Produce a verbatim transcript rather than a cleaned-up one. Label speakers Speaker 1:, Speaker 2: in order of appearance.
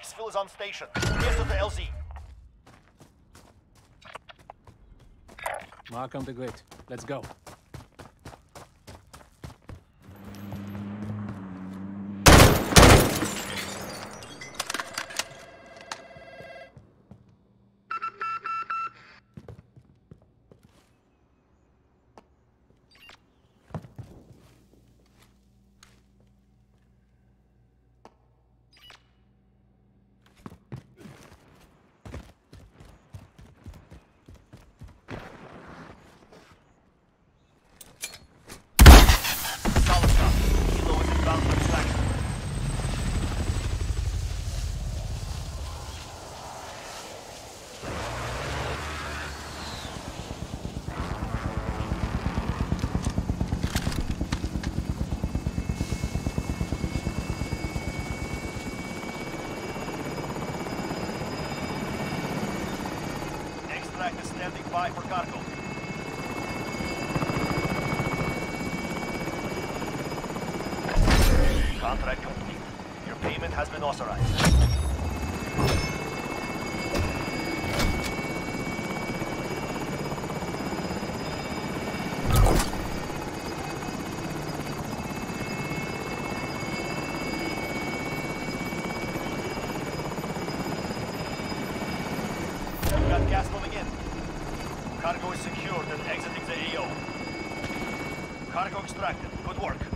Speaker 1: Exfil is on station. Get to the L Z.
Speaker 2: Mark on the grid. Let's go.
Speaker 1: Standing by for cargo. Contract complete. Your payment has been authorized. We got gas moving in. Cargo is secured and exiting the A O. Cargo extracted. Good work.